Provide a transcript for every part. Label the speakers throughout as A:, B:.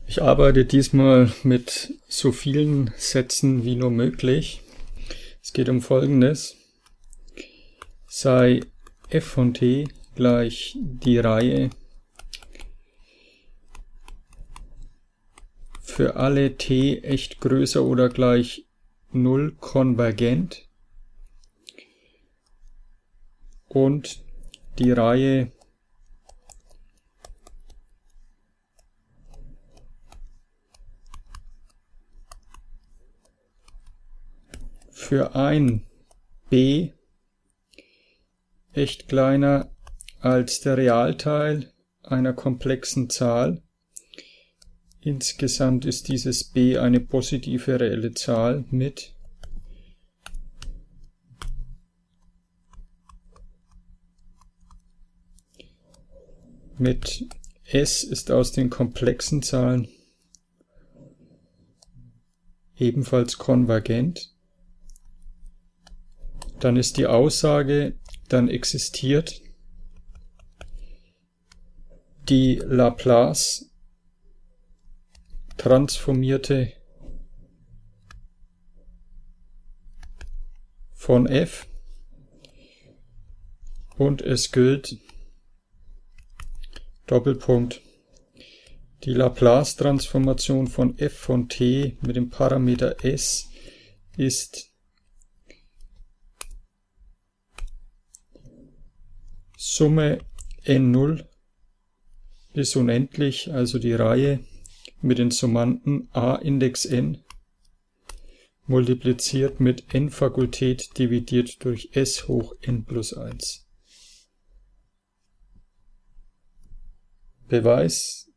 A: Ich arbeite diesmal mit so vielen Sätzen wie nur möglich. Es geht um Folgendes. Sei f von t gleich die Reihe für alle t echt größer oder gleich 0 konvergent und die Reihe für ein b echt kleiner als der Realteil einer komplexen Zahl. Insgesamt ist dieses b eine positive reelle Zahl mit s ist aus den komplexen Zahlen ebenfalls konvergent. Dann ist die Aussage, dann existiert die Laplace transformierte von f und es gilt Doppelpunkt die Laplace-Transformation von f von t mit dem Parameter s ist Summe n0 bis unendlich, also die Reihe mit den Summanden a Index n multipliziert mit n Fakultät dividiert durch s hoch n plus 1. Beweis.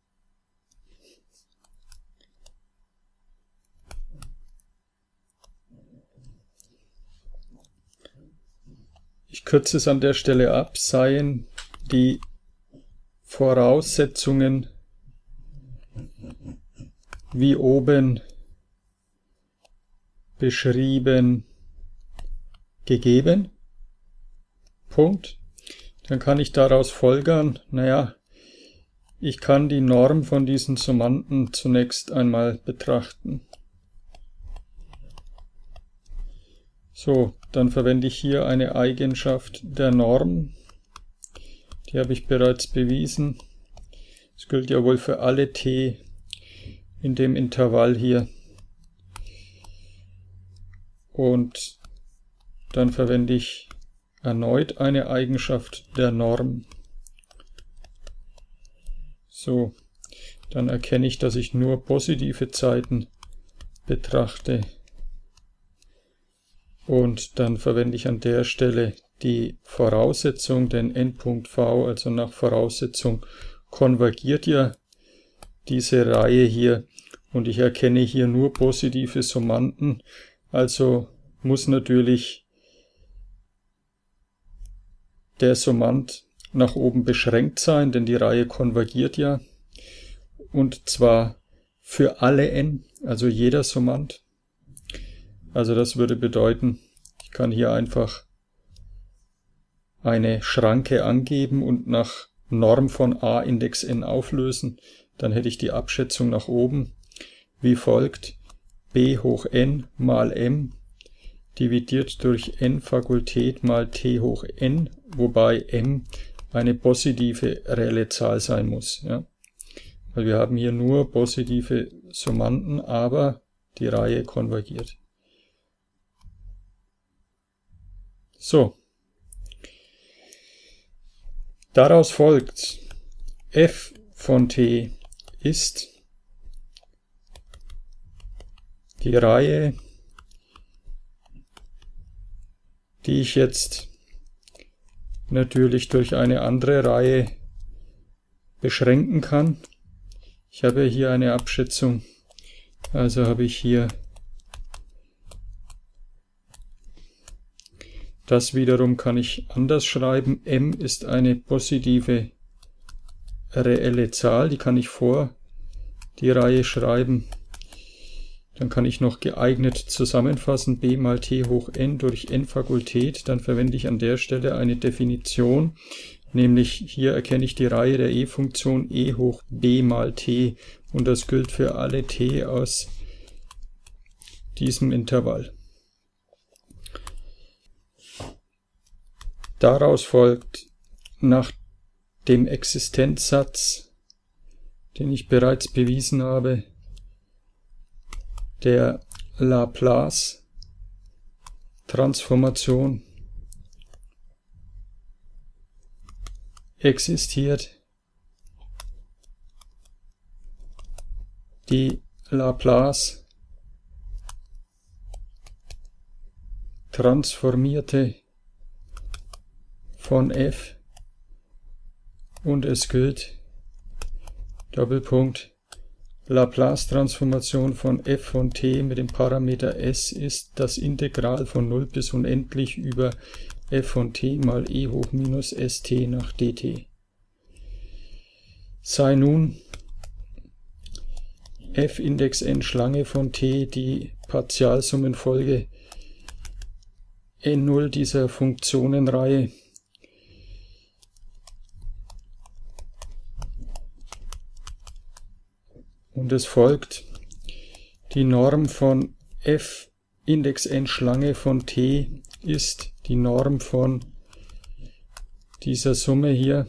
A: Ich kürze es an der Stelle ab, seien die Voraussetzungen wie oben beschrieben gegeben. Punkt. Dann kann ich daraus folgern, naja, ich kann die Norm von diesen Summanden zunächst einmal betrachten. So, dann verwende ich hier eine Eigenschaft der Norm. Die habe ich bereits bewiesen. Das gilt ja wohl für alle t in dem Intervall hier. Und dann verwende ich erneut eine Eigenschaft der Norm. So, dann erkenne ich, dass ich nur positive Zeiten betrachte. Und dann verwende ich an der Stelle die Voraussetzung, denn n.v, also nach Voraussetzung, konvergiert ja diese Reihe hier und ich erkenne hier nur positive Summanden, also muss natürlich der Summand nach oben beschränkt sein, denn die Reihe konvergiert ja, und zwar für alle n, also jeder Summand. Also das würde bedeuten, ich kann hier einfach eine Schranke angeben und nach Norm von a Index n auflösen. Dann hätte ich die Abschätzung nach oben wie folgt: b hoch n mal m dividiert durch n Fakultät mal t hoch n, wobei m eine positive reelle Zahl sein muss. Ja? Weil wir haben hier nur positive Summanden, aber die Reihe konvergiert. So, daraus folgt, f von t ist die Reihe, die ich jetzt natürlich durch eine andere Reihe beschränken kann. Ich habe hier eine Abschätzung, also habe ich hier das wiederum kann ich anders schreiben. M ist eine positive reelle Zahl, die kann ich vor die Reihe schreiben. Dann kann ich noch geeignet zusammenfassen, b mal t hoch n durch n Fakultät. Dann verwende ich an der Stelle eine Definition. nämlich hier erkenne ich die Reihe der e-Funktion e hoch b mal t und das gilt für alle t aus diesem Intervall. Daraus folgt nach dem Existenzsatz, den ich bereits bewiesen habe, der Laplace-Transformation existiert die Laplace transformierte von f und es gilt Doppelpunkt Laplace-Transformation von f von t mit dem Parameter s ist das Integral von 0 bis unendlich über f von t mal e hoch minus st nach dt. Sei nun f Index n Schlange von t die Partialsummenfolge n0 dieser Funktionenreihe und es folgt, die Norm von f Index n Schlange von t ist die Norm von dieser Summe hier.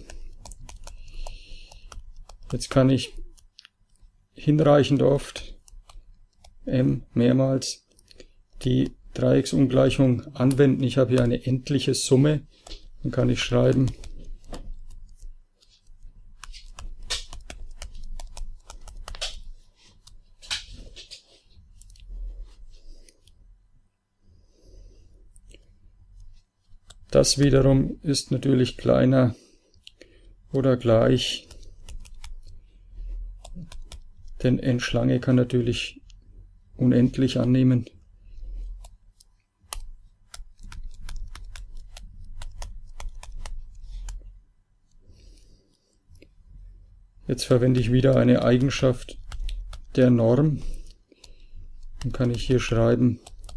A: Jetzt kann ich hinreichend oft mehrmals die Dreiecksungleichung anwenden. Ich habe hier eine endliche Summe. Dann kann ich schreiben das wiederum ist natürlich kleiner oder gleich, denn n Schlange kann natürlich unendlich annehmen. Jetzt verwende ich wieder eine Eigenschaft der Norm. Dann kann ich hier schreiben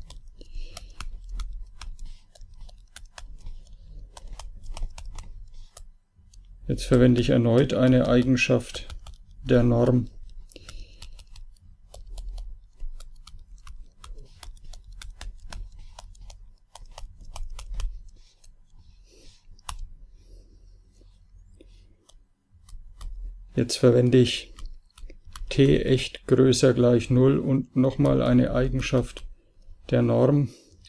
A: Jetzt verwende ich erneut eine Eigenschaft der Norm. Jetzt verwende ich t echt größer gleich 0 und nochmal eine Eigenschaft der Norm.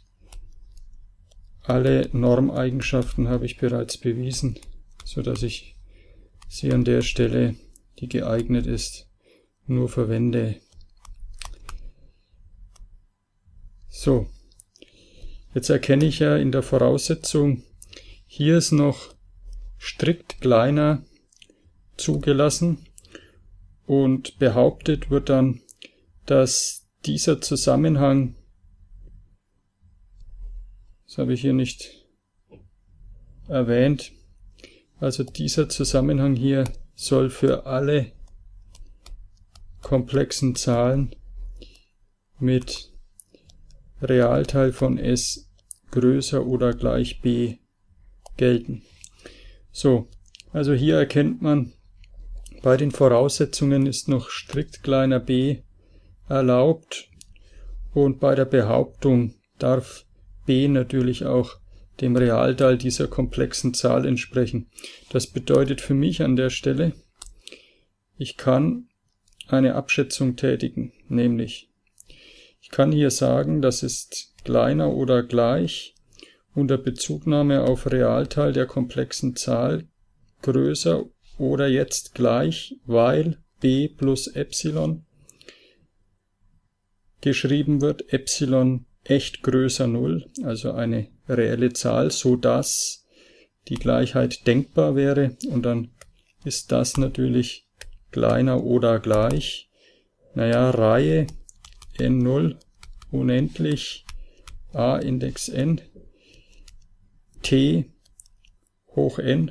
A: Alle Normeigenschaften habe ich bereits bewiesen, so dass ich sie an der Stelle, die geeignet ist, nur verwende. So, jetzt erkenne ich ja in der Voraussetzung, hier ist noch strikt kleiner zugelassen und behauptet wird dann, dass dieser Zusammenhang, das habe ich hier nicht erwähnt, also dieser Zusammenhang hier soll für alle komplexen Zahlen mit Realteil von s größer oder gleich b gelten. So, also hier erkennt man, bei den Voraussetzungen ist noch strikt kleiner b erlaubt und bei der Behauptung darf b natürlich auch dem Realteil dieser komplexen Zahl entsprechen. Das bedeutet für mich an der Stelle, ich kann eine Abschätzung tätigen, nämlich ich kann hier sagen, das ist kleiner oder gleich unter Bezugnahme auf Realteil der komplexen Zahl größer oder jetzt gleich, weil b plus Epsilon geschrieben wird, Epsilon echt größer 0, also eine reelle Zahl, so dass die Gleichheit denkbar wäre und dann ist das natürlich kleiner oder gleich, naja, Reihe n0 unendlich a Index n t hoch n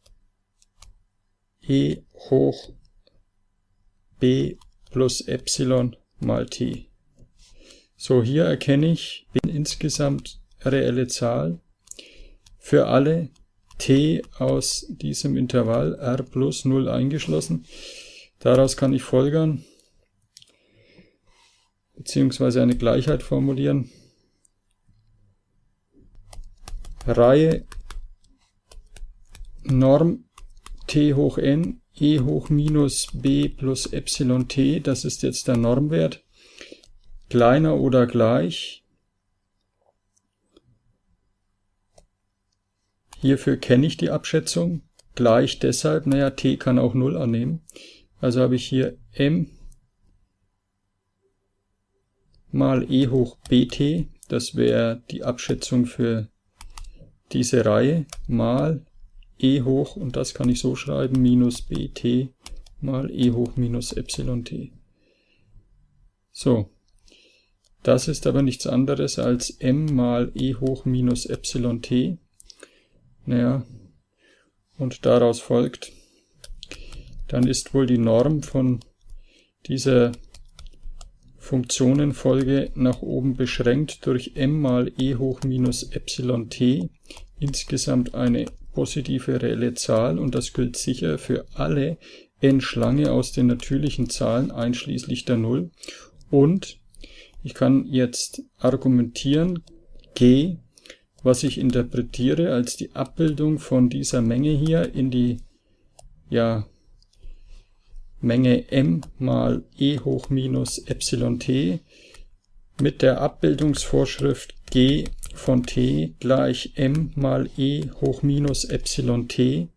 A: e hoch b plus Epsilon mal t. So, hier erkenne ich, bin insgesamt reelle Zahl für alle t aus diesem Intervall r plus 0 eingeschlossen. Daraus kann ich folgern, beziehungsweise eine Gleichheit formulieren. Reihe Norm t hoch n e hoch minus b plus epsilon t, das ist jetzt der Normwert, kleiner oder gleich. Hierfür kenne ich die Abschätzung, gleich deshalb, naja, t kann auch 0 annehmen. Also habe ich hier m mal e hoch bt, das wäre die Abschätzung für diese Reihe, mal e hoch, und das kann ich so schreiben, minus bt mal e hoch minus epsilon t. So, das ist aber nichts anderes als m mal e hoch minus epsilon t. Naja, und daraus folgt, dann ist wohl die Norm von dieser Funktionenfolge nach oben beschränkt durch m mal e hoch minus epsilon t, insgesamt eine positive reelle Zahl, und das gilt sicher für alle n Schlange aus den natürlichen Zahlen einschließlich der 0. Und ich kann jetzt argumentieren, g, was ich interpretiere als die Abbildung von dieser Menge hier in die Menge m mal e hoch minus epsilon t mit der Abbildungsvorschrift g von t gleich m mal e hoch minus epsilon t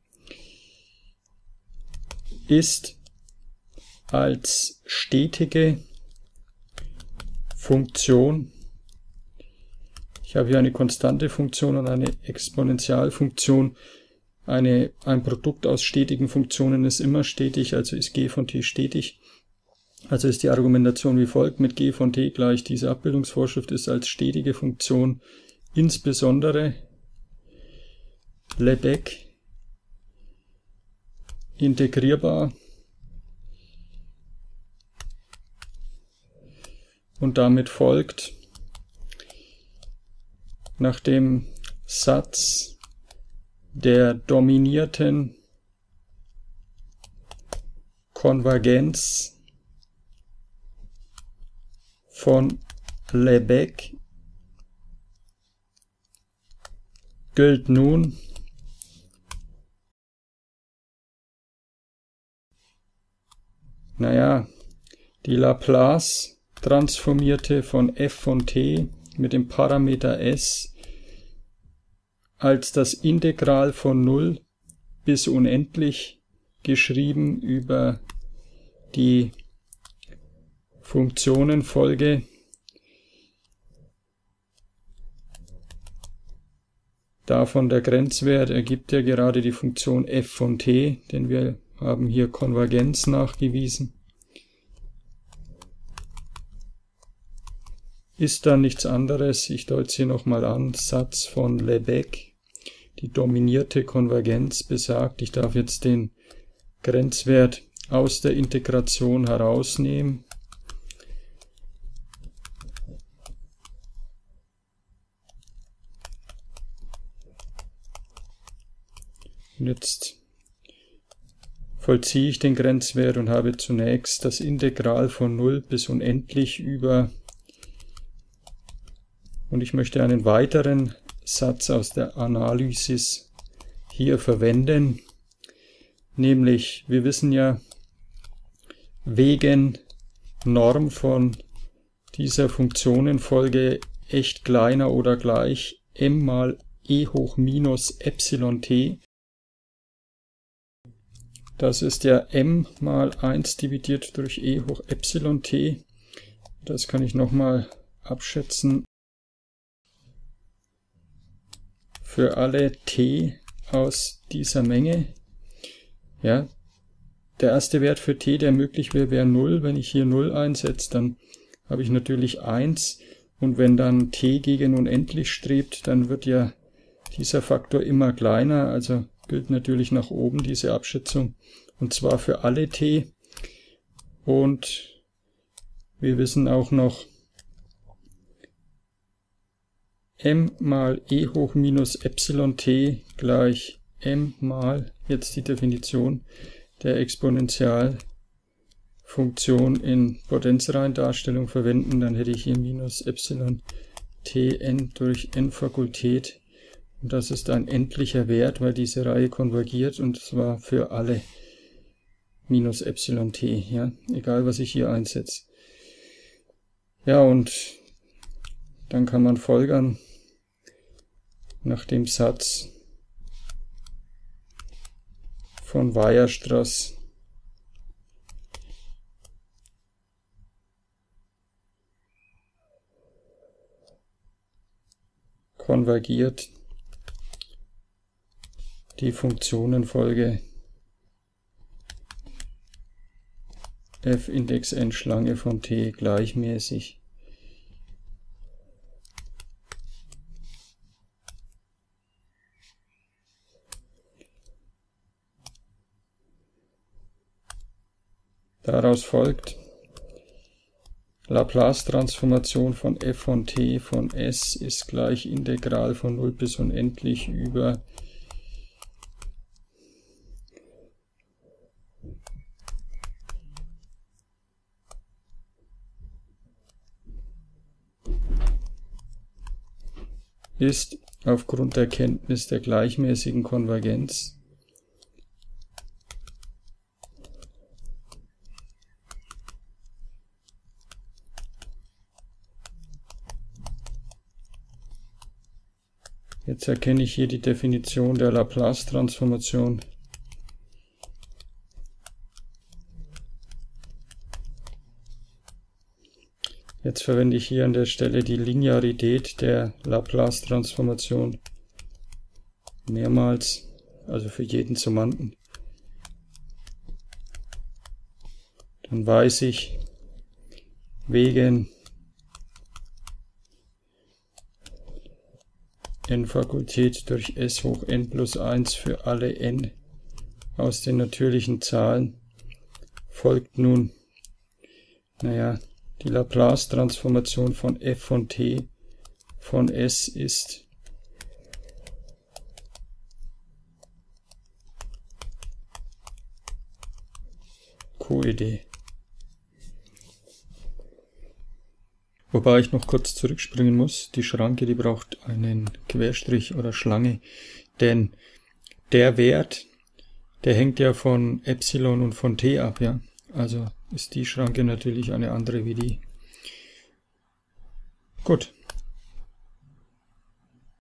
A: ist als stetige Funktion, ich habe hier eine konstante Funktion und eine Exponentialfunktion. Ein Produkt aus stetigen Funktionen ist immer stetig, also ist g von t stetig. Also ist die Argumentation wie folgt: Mit g von t gleich diese Abbildungsvorschrift ist als stetige Funktion insbesondere Lebesgue integrierbar. Und damit folgt, nach dem Satz der dominierten Konvergenz von Lebesgue gilt nun die Laplace transformierte von f von t mit dem Parameter s als das Integral von 0 bis unendlich geschrieben über die Funktionenfolge davon. Der Grenzwert ergibt ja gerade die Funktion f von t, denn wir haben hier Konvergenz nachgewiesen. Ist dann nichts anderes, ich deute es hier nochmal an, Satz von Lebesgue. Die dominierte Konvergenz besagt, ich darf jetzt den Grenzwert aus der Integration herausnehmen. Und jetzt vollziehe ich den Grenzwert und habe zunächst das Integral von 0 bis unendlich über, und ich möchte einen weiteren Satz aus der Analysis hier verwenden, nämlich, wir wissen ja, wegen Norm von dieser Funktionenfolge echt kleiner oder gleich m mal e hoch minus epsilon t. Das ist ja m mal 1 dividiert durch e hoch epsilon t. Das kann ich nochmal abschätzen. Für alle t aus dieser Menge. Ja, der erste Wert für t, der möglich wäre, wäre 0. Wenn ich hier 0 einsetze, dann habe ich natürlich 1. Und wenn dann t gegen unendlich strebt, dann wird ja dieser Faktor immer kleiner. Also gilt natürlich nach oben diese Abschätzung. Und zwar für alle t. Und wir wissen auch noch, m mal e hoch minus epsilon t gleich m mal jetzt die Definition der Exponentialfunktion in Potenzreihendarstellung verwenden, dann hätte ich hier minus Epsilon Tn durch n Fakultät. Und das ist ein endlicher Wert, weil diese Reihe konvergiert, und zwar für alle minus Epsilon t, ja, egal was ich hier einsetze. Ja, und dann kann man folgern, nach dem Satz von Weierstrass, konvergiert die Funktionenfolge f Index n Schlange von t gleichmäßig daraus folgt, Laplace-Transformation von f von t von s ist gleich Integral von 0 bis unendlich über ist aufgrund der Kenntnis der gleichmäßigen Konvergenz Jetzt erkenne ich hier die Definition der Laplace-Transformation. Jetzt verwende ich hier an der Stelle die Linearität der Laplace-Transformation mehrmals, also für jeden Summanden. Dann weiß ich, wegen n Fakultät durch s hoch n plus 1 für alle n aus den natürlichen Zahlen folgt nun, die Laplace-Transformation von f von t von s ist QED. Wobei ich noch kurz zurückspringen muss, die Schranke, die braucht einen Querstrich oder Schlange, denn der Wert, der hängt ja von Epsilon und von t ab, ja. Also ist die Schranke natürlich eine andere wie die. Gut.